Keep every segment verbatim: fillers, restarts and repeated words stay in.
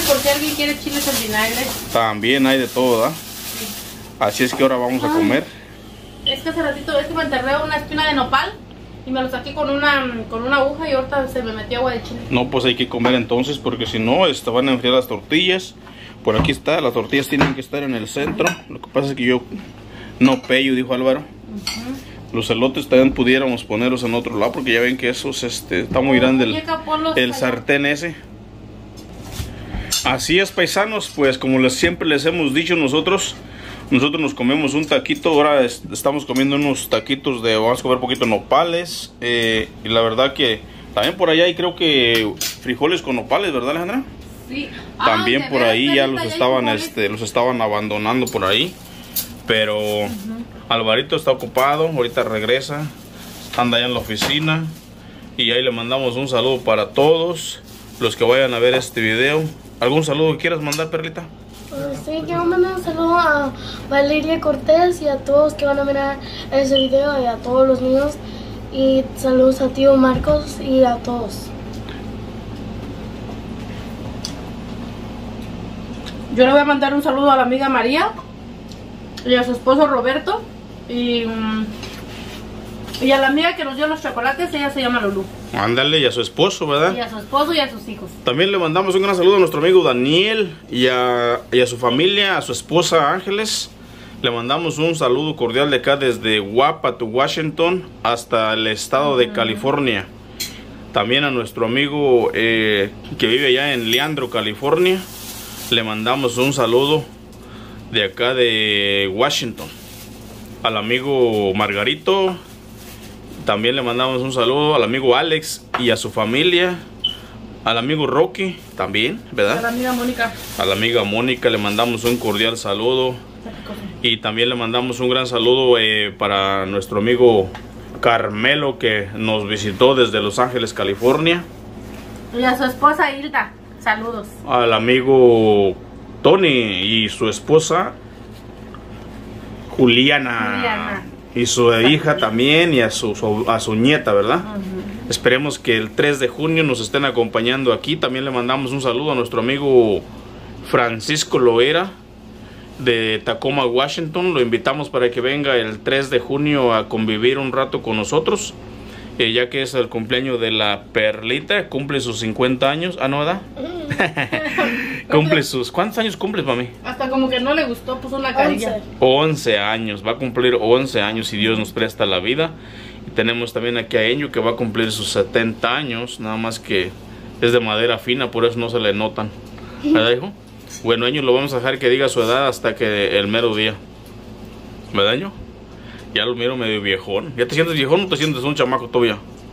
por si alguien quiere chiles en vinagre. También hay de todo, ¿verdad? Sí. Así es que ahora vamos a comer. Es que hace ratito es que me enterré una espina de nopal y me lo saqué con una, con una aguja y ahorita se me metió agua de chile. No, pues hay que comer entonces porque si no, este, van a enfriar las tortillas. Por aquí está, las tortillas tienen que estar en el centro. Lo que pasa es que yo no pello, dijo Álvaro. Uh-huh. Los elotes también pudiéramos ponerlos en otro lado porque ya ven que esos, este, está muy grande el, el sartén ese. Así es, paisanos, pues como les, siempre les hemos dicho nosotros, nosotros nos comemos un taquito. Ahora es, estamos comiendo unos taquitos de, vamos a comer un poquito nopales. Eh, y la verdad que también por allá hay creo que frijoles con nopales, ¿verdad, Alejandra? Sí. También ah, por ahí ya los ya estaban, este, los estaban abandonando por ahí. Pero uh-huh. Alvarito está ocupado, ahorita regresa, anda allá en la oficina. Y ahí le mandamos un saludo para todos los que vayan a ver este video. ¿Algún saludo que quieras mandar, Perlita? Sí, quiero mandar un saludo a Valeria Cortés y a todos que van a mirar ese video y a todos los niños. Y saludos a tío Marcos y a todos. Yo le voy a mandar un saludo a la amiga María y a su esposo Roberto y, y a la amiga que nos dio los chocolates, ella se llama Lulú. Ándale, y a su esposo, ¿verdad? Y a su esposo y a sus hijos. También le mandamos un gran saludo a nuestro amigo Daniel y a, y a su familia, a su esposa Ángeles. Le mandamos un saludo cordial de acá desde Wapato, Washington, hasta el estado de uh-huh. California. También a nuestro amigo eh, que vive allá en Leandro, California. Le mandamos un saludo de acá de Washington. Al amigo Margarito. También le mandamos un saludo al amigo Alex y a su familia. Al amigo Rocky también, ¿verdad? A la amiga Mónica. A la amiga Mónica le mandamos un cordial saludo. Y también le mandamos un gran saludo eh, para nuestro amigo Carmelo, que nos visitó desde Los Ángeles, California. Y a su esposa Hilda, saludos. Al amigo Tony y su esposa Juliana. Juliana. Y su hija también, y a su, su, a su nieta, ¿verdad? Uh-huh. Esperemos que el tres de junio nos estén acompañando aquí. También le mandamos un saludo a nuestro amigo Francisco Loera de Tacoma, Washington. Lo invitamos para que venga el tres de junio a convivir un rato con nosotros, eh, ya que es el cumpleaños de la Perlita. Cumple sus cincuenta años. Ah, ¿no, verdad? Cumple sus... ¿Cuántos años cumples, mami? Hasta como que no le gustó, puso una carilla. once años. Va a cumplir once años si Dios nos presta la vida. Y tenemos también aquí a Enyo, que va a cumplir sus setenta años. Nada más que es de madera fina, por eso no se le notan, ¿verdad, hijo? Bueno, Enyo lo vamos a dejar que diga su edad hasta que el mero día, ¿verdad, Enyo? Ya lo miro medio viejón. ¿Ya te sientes viejón o te sientes un chamaco todavía?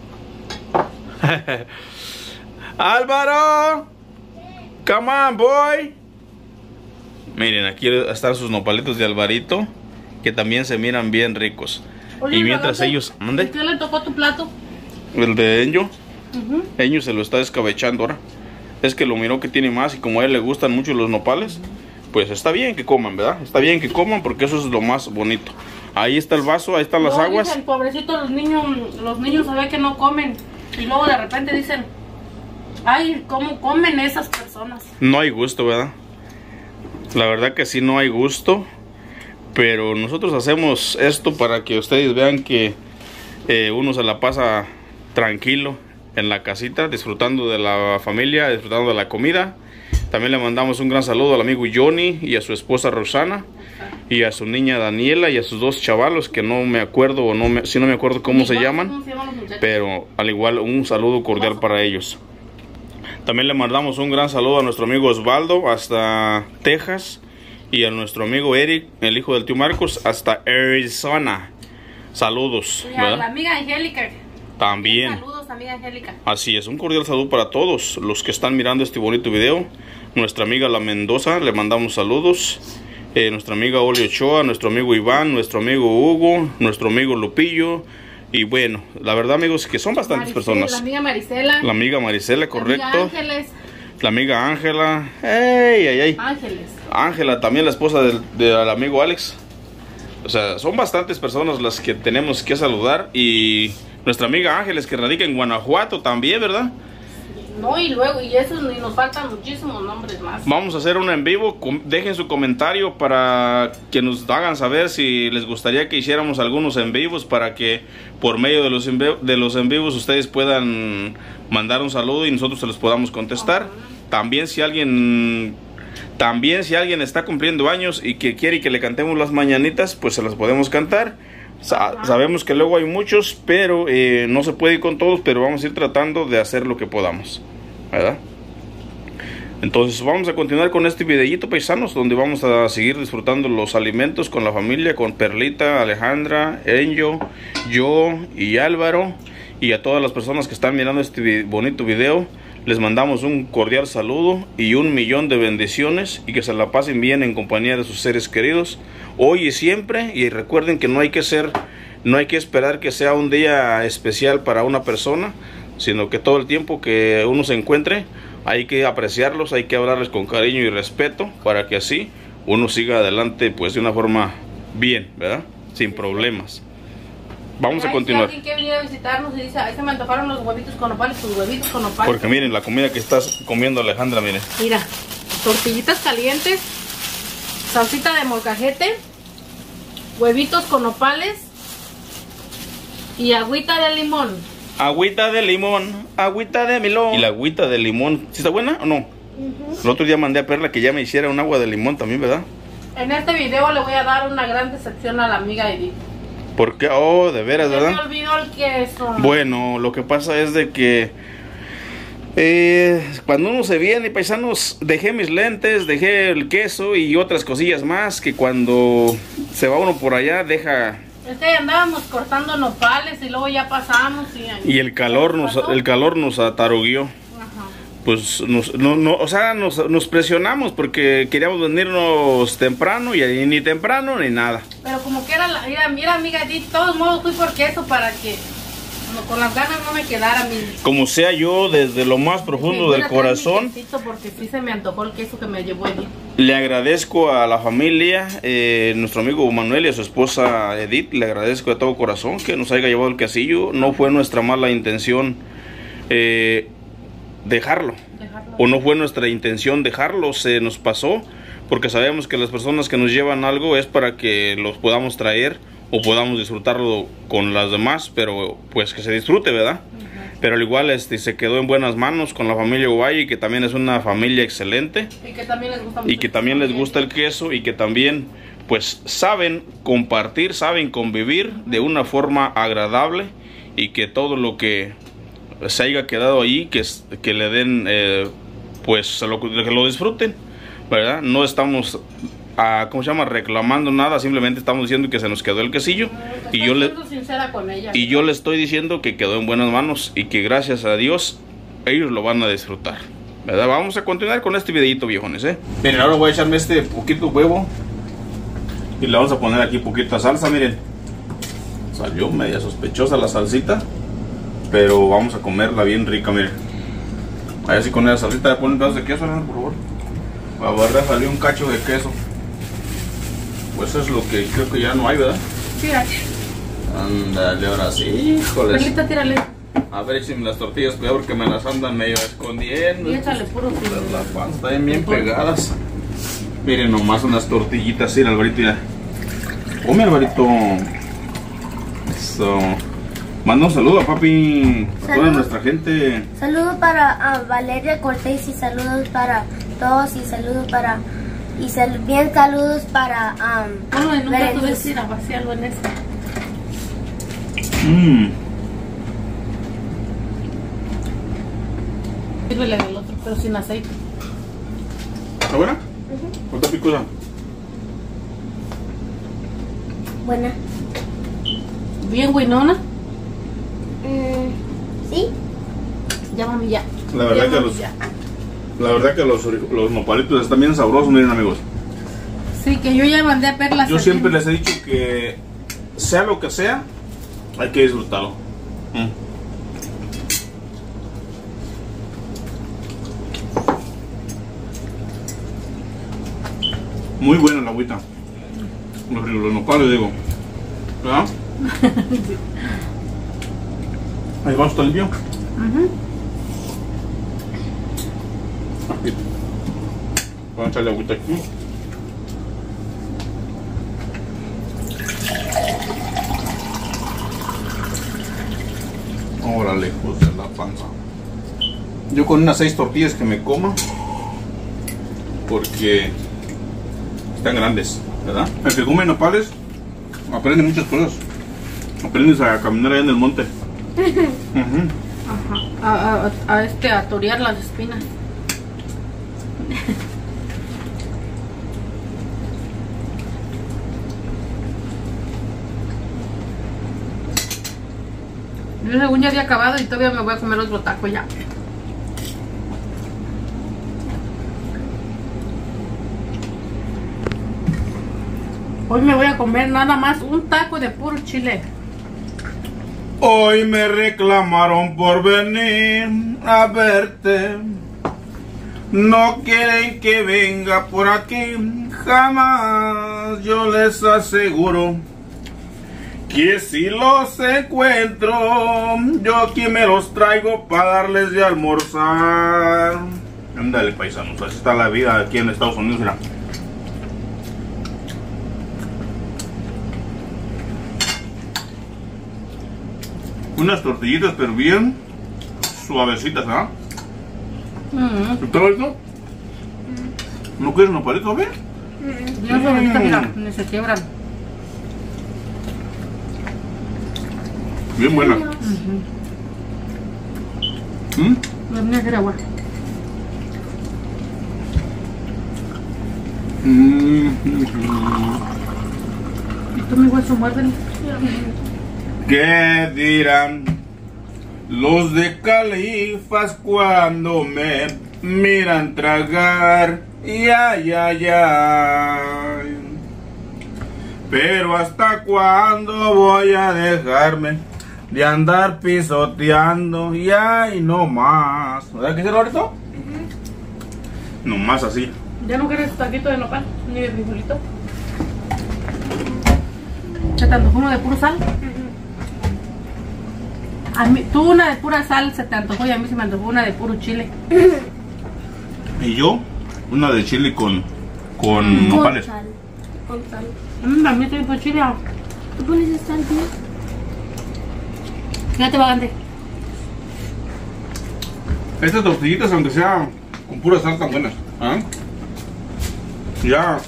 ¡Álvaro! ¡Come on, boy! Miren, aquí están sus nopalitos de Alvarito, que también se miran bien ricos. Oye, y mientras ¿qué? ellos... ¿Mande? ¿Qué le tocó tu plato? El de Enyo. Uh-huh. Enyo se lo está descabechando ahora. Es que lo miró que tiene más y como a él le gustan mucho los nopales, pues está bien que coman, ¿verdad? Está bien que coman porque eso es lo más bonito. Ahí está el vaso, ahí están las no, aguas. Dicen, pobrecito, los niños, los niños saben que no comen. Y luego de repente dicen, ay, ¿cómo comen esas personas? No hay gusto, ¿verdad? La verdad que sí, no hay gusto. Pero nosotros hacemos esto para que ustedes vean que eh, uno se la pasa tranquilo en la casita, disfrutando de la familia, disfrutando de la comida. También le mandamos un gran saludo al amigo Johnny y a su esposa Rosana y a su niña Daniela y a sus dos chavalos que no me acuerdo o no me, si no me acuerdo cómo se llaman, ¿Cómo se llaman los muchachos? pero al igual un saludo cordial para ellos. También le mandamos un gran saludo a nuestro amigo Osvaldo hasta Texas y a nuestro amigo Eric, el hijo del tío Marcos, hasta Arizona. Saludos. Y a ¿verdad? la amiga Angélica. También. Saludos, amiga Angélica. Así es, un cordial saludo para todos los que están mirando este bonito video. Nuestra amiga La Mendoza, le mandamos saludos. Eh, nuestra amiga Oli Ochoa, nuestro amigo Iván, nuestro amigo Hugo, nuestro amigo Lupillo. Y bueno, la verdad, amigos, que son bastantes Maricela, personas. La amiga Marisela. La amiga Marisela, correcto. La amiga Ángeles. La amiga Ángela. ¡Ey, ay, ay! Ángeles. Ángela, también la esposa del, del amigo Alex. O sea, son bastantes personas las que tenemos que saludar. Y nuestra amiga Ángeles, que radica en Guanajuato también, ¿verdad? No, y luego, y eso, y nos faltan muchísimos nombres más. Vamos a hacer un en vivo. Dejen su comentario para que nos hagan saber si les gustaría que hiciéramos algunos en vivos, para que por medio de los en, de los en vivos ustedes puedan mandar un saludo y nosotros se los podamos contestar. Uh-huh. También si alguien también si alguien está cumpliendo años y que quiere que le cantemos las mañanitas, pues se las podemos cantar. Sa sabemos que luego hay muchos, pero eh, no se puede ir con todos, pero vamos a ir tratando de hacer lo que podamos, ¿verdad? Entonces vamos a continuar con este videíto, paisanos, donde vamos a seguir disfrutando los alimentos con la familia, con Perlita, Alejandra, Enyo, yo y Álvaro, y a todas las personas que están mirando este bonito video. Les mandamos un cordial saludo y un millón de bendiciones, y que se la pasen bien en compañía de sus seres queridos hoy y siempre. Y recuerden que no hay que ser, no hay que esperar que sea un día especial para una persona, sino que todo el tiempo que uno se encuentre hay que apreciarlos, hay que hablarles con cariño y respeto, para que así uno siga adelante pues de una forma bien, ¿verdad? Sin problemas. Vamos Ay, a continuar. Si alguien quiere venir a visitarnos y dice, ay, se me antojaron los huevitos con nopales, tus huevitos con nopales. Porque miren la comida que estás comiendo, Alejandra, miren. Mira, tortillitas calientes, salsita de molcajete, huevitos con nopales y agüita de limón. Agüita de limón, agüita de melón. ¿Y la agüita de limón, sí está buena o no? Uh-huh. El otro día mandé a Perla que ya me hiciera un agua de limón también, ¿verdad? En este video le voy a dar una gran decepción a la amiga Edith. ¿Por qué? Oh, de veras, ¿verdad? Se me olvidó el queso. Bueno, lo que pasa es de que eh, cuando uno se viene, paisanos, dejé mis lentes, dejé el queso y otras cosillas más, que cuando se va uno por allá deja. Es que andábamos cortando nopales y luego ya pasamos y, y el calor nos el calor nos ataruguió. Pues nos, no, no, o sea, nos, nos presionamos porque queríamos venirnos temprano y ni temprano ni nada. Pero como que era, la, mira, mira amiga, de todos modos fui por queso para que no, con las ganas no me quedara. Mi... Como sea, yo desde lo más profundo sí, del corazón, porque sí se me antojó el queso que me llevó Edith. Le agradezco a la familia, eh, nuestro amigo Manuel y a su esposa Edith, le agradezco de todo corazón que nos haya llevado el quesillo. No fue nuestra mala intención eh, dejarlo, dejarlo, o no fue nuestra intención dejarlo, se nos pasó, porque sabemos que las personas que nos llevan algo es para que los podamos traer o podamos disfrutarlo con las demás, pero pues que se disfrute, ¿verdad? Uh-huh. Pero al igual este, se quedó en buenas manos con la familia Uvalle, que también es una familia excelente, y que también les gusta, mucho y que también les gusta el queso, y que también pues saben compartir, saben convivir de una forma agradable, y que todo lo que se haya quedado ahí, que, que le den, eh, pues lo, que lo disfruten, ¿verdad? No estamos, a, ¿cómo se llama?, reclamando nada, simplemente estamos diciendo que se nos quedó el quesillo, no, y yo le con ella, y yo le estoy diciendo que quedó en buenas manos y que gracias a Dios ellos lo van a disfrutar, ¿verdad? Vamos a continuar con este videito, viejones, ¿eh? Miren, ahora voy a echarme este poquito huevo y le vamos a poner aquí poquita salsa. Miren, salió media sospechosa la salsita, pero vamos a comerla bien rica, miren. A ver si con esa salsita le ponen un pedazo de queso, ¿no? Por favor. A ver, salió un cacho de queso. Pues eso es lo que creo que ya no hay, ¿verdad? Sí, hay. Ándale, ahora sí, híjoles. Perlita, tírale. A ver si las tortillas, cuidado porque me las andan medio escondiendo. Y échale puro filo. Las panas están bien pegadas. Miren nomás unas tortillitas, sí, Alvarito, ya. Come, Alvarito. Eso. Manda un saludo a papi, a toda nuestra gente. Saludos para uh, Valeria Cortés, y saludos para todos, y saludos para, y sal, bien saludos para um, no, nunca tuve que ir a vaciarlo en esto. Mmm. Sírvele del otro, pero sin aceite. ¿Está buena? Uh-huh. ¿Cuánta picosa? Buena. Bien, buenona. Mm, ¿sí? Ya, mami, ya. La verdad ya, que mami, los, ya. La verdad que los, los nopalitos están bien sabrosos, miren, amigos. Sí, que yo ya mandé a Perla. Yo siempre les he dicho que sea lo que sea, hay que disfrutarlo. Mm. Muy buena la agüita. Los, los nopales, digo. ¿Verdad? Ahí va, está limpio. Uh-huh. Vamos a echarle agüita aquí. Órale, hijos de la panza. Yo con unas seis tortillas que me coma, porque están grandes, ¿verdad? El que come nopales aprende muchas cosas. Aprendes a caminar allá en el monte. Uh-huh. Ajá. A, a, a este a torear las espinas. Yo según ya había acabado y todavía me voy a comer otro taco ya. Hoy me voy a comer nada más un taco de puro chile. Hoy me reclamaron por venir a verte. No quieren que venga por aquí jamás. Yo les aseguro que si los encuentro, yo aquí me los traigo para darles de almorzar. Ándale, paisanos, así está la vida aquí en Estados Unidos. Mira. Unas tortillitas, pero bien suavecitas, ¿ah? Mm. ¿Está esto? ¿No quieres un palito, a ver? Bien suavecitas, mira, ni se quiebran. Bien buena. Uh-huh. ¿Mm? No tenía que ir agua. Mm. ¿Y tú, mi hueso, muérdelo? ¿Qué dirán los de Califas cuando me miran tragar? Ya, ya, ya. Pero ¿hasta cuándo voy a dejarme de andar pisoteando? Y ay, no más. ¿Verdad que sí, Roberto? Uh-huh. No más así. ¿Ya no quieres taquito de nopal? Ni de frijolito. ¿Se te antojó uno de puro sal? A mí, tú una de pura sal se te antojó y a mí se me antojó una de puro chile. Y yo, una de chile con, con Con nopales. sal. Con sal. Mmm, a mí te por chile. ¿Tú pones sal, tío? Ya te va grande. Estas tortillitas, aunque sea con pura sal, están buenas. ¿Ah? Ya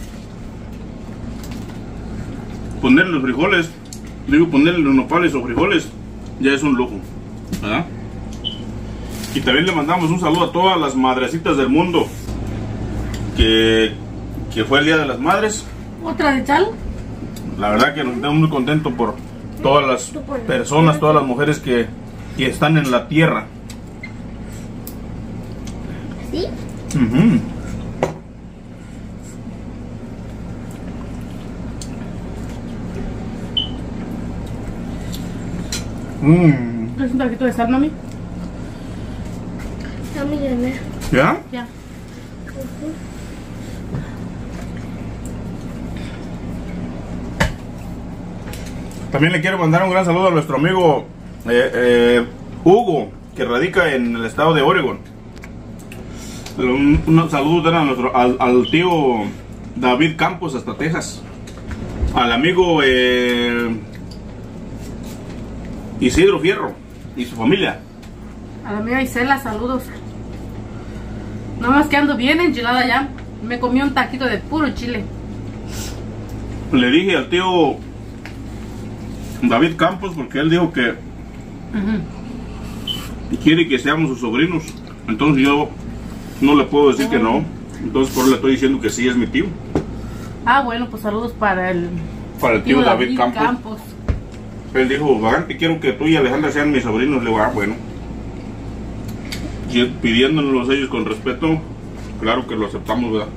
ponerle los frijoles, digo ponerle los nopales o frijoles, ya es un lujo, ¿verdad? Y también le mandamos un saludo a todas las madrecitas del mundo, que, que fue el Día de las Madres. ¿Otra de chal? La verdad que nos estamos muy contentos por todas las personas, todas las mujeres que, que están en la tierra. ¿Sí? Uh-huh. Mmm. ¿Quieres un taquito de sal, mami? Ya me llené. ¿Ya? Ya. También le quiero mandar un gran saludo a nuestro amigo eh, eh, Hugo, que radica en el estado de Oregon. Un, un saludo a nuestro, al, al tío David Campos hasta Texas. Al amigo eh, Isidro Fierro y su familia. A la amiga Isela, saludos. Nada más que ando bien enchilada ya. Me comí un taquito de puro chile. Le dije al tío David Campos, porque él dijo que Uh-huh. quiere que seamos sus sobrinos. Entonces yo no le puedo decir que no. Entonces por eso le estoy diciendo que sí es mi tío. Ah, bueno, pues saludos para el, Para el tío David, David Campos. Campos. Él dijo, Vagante, quiero que tú y Alejandra sean mis sobrinos. Le digo, ah, bueno. Y pidiéndonos ellos con respeto, claro que lo aceptamos, ¿verdad?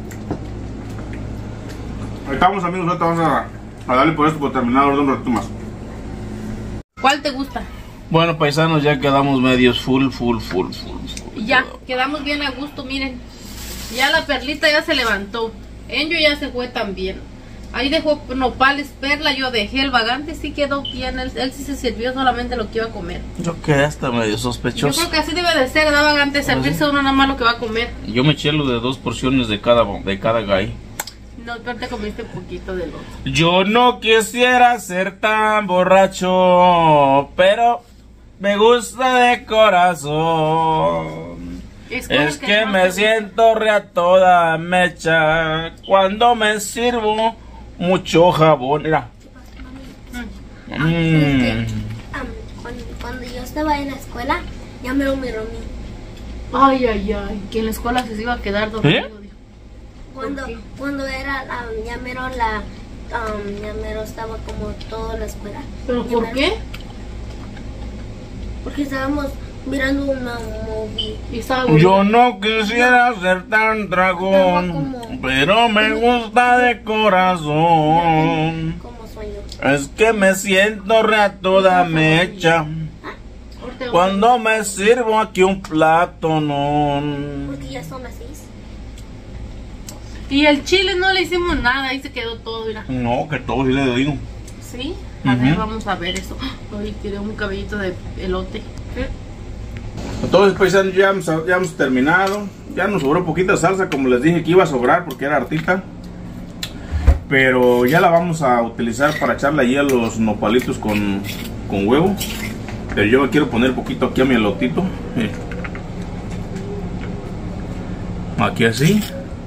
Ahí estamos, amigos, ahorita vamos a, a darle por esto por terminar un ratito más. ¿Cuál te gusta? Bueno, paisanos, ya quedamos medios full, full, full, full, full. Ya, quedamos bien a gusto, miren. Ya la Perlita ya se levantó. Enyo ya se fue también. Ahí dejó nopales perla, yo dejé el vagante, sí quedó bien, él, él sí se sirvió solamente lo que iba a comer. Yo quedé hasta medio sospechoso. Yo creo que así debe de ser, da vagante, servirse uno nada más lo que va a comer. Yo me eché lo de dos porciones de cada, de cada gay. No, pero te comiste un poquito del otro. Yo no quisiera ser tan borracho, pero me gusta de corazón. Es, es que, que me siento re a toda mecha cuando me sirvo mucho jabón. Mira. Mm. Mm. Es que, um, cuando, cuando yo estaba en la escuela, ya me lo miró a mí. Ay, ay, ay, que en la escuela se iba a quedar dormido. ¿Eh? Cuando, cuando era, um, ya mero la, um, ya mero estaba como toda la escuela. ¿Pero ya por mero, qué? Porque estábamos mirando una movie. Y estaba Yo no quisiera ser tan dragón, como, pero me gusta de corazón. Como sueño. Es que me siento re a toda mecha cuando me sirvo aquí un plato, no. Porque ya son las seis. Y el chile no le hicimos nada, ahí se quedó todo, mira. No, que todo sí le digo. ¿Sí? A Uh-huh. ver, vamos a ver eso. Hoy tiré un cabellito de elote. ¿Qué? Entonces, pues ya hemos, ya hemos terminado. Ya nos sobró poquita salsa, como les dije que iba a sobrar porque era hartita. Pero ya la vamos a utilizar para echarle allí a los nopalitos con, con huevo. Pero yo me quiero poner poquito aquí a mi elotito. Eh. Aquí así.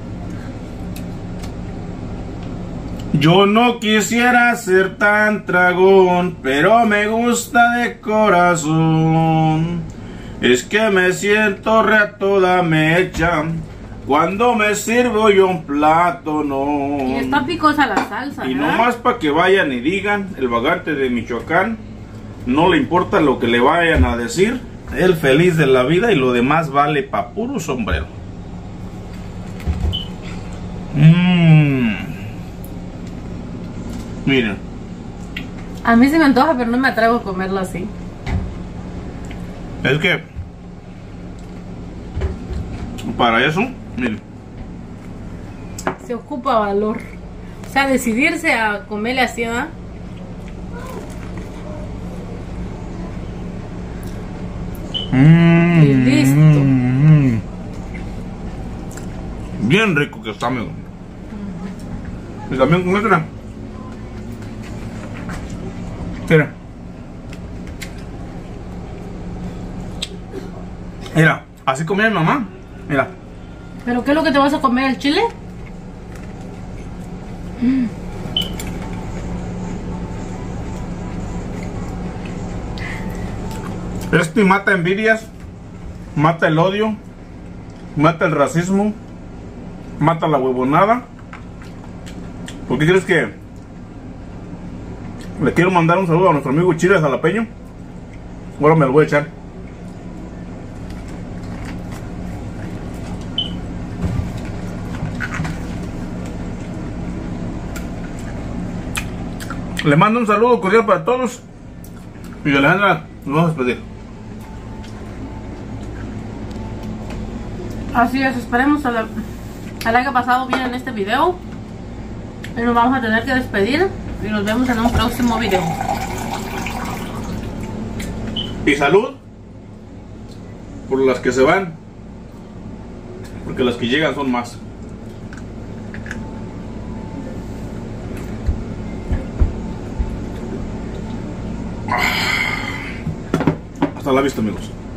Yo no quisiera ser tan dragón, pero me gusta de corazón. Es que me siento re a toda mecha cuando me sirvo yo un plato, no. Y está picosa la salsa, Y ¿verdad? nomás para que vayan y digan, el vagante de Michoacán, no le importa lo que le vayan a decir, él feliz de la vida y lo demás vale pa' puro sombrero. Mmm. Miren. A mí se me antoja, pero no me atrevo a comerlo así. Es que para eso, miren. Se ocupa valor. O sea, decidirse a comerle así, ¿verdad? Mm, Y listo. mm, bien rico que está, amigo. Y también con esta. Mira. Mira, así comía mi mamá. Mira. ¿Pero qué es lo que te vas a comer, el chile? Mm. Esto mata envidias, mata el odio, mata el racismo, mata la huevonada. ¿Por qué crees que le quiero mandar un saludo a nuestro amigo Chile Jalapeño? Ahora me lo voy a echar. Le mando un saludo cordial para todos. Y Alejandra, nos vamos a despedir. Así es, esperemos a la, a la haya pasado bien en este video. Y nos vamos a tener que despedir. Y nos vemos en un próximo video. Y salud por las que se van, porque las que llegan son más. Hasta la vista, amigos.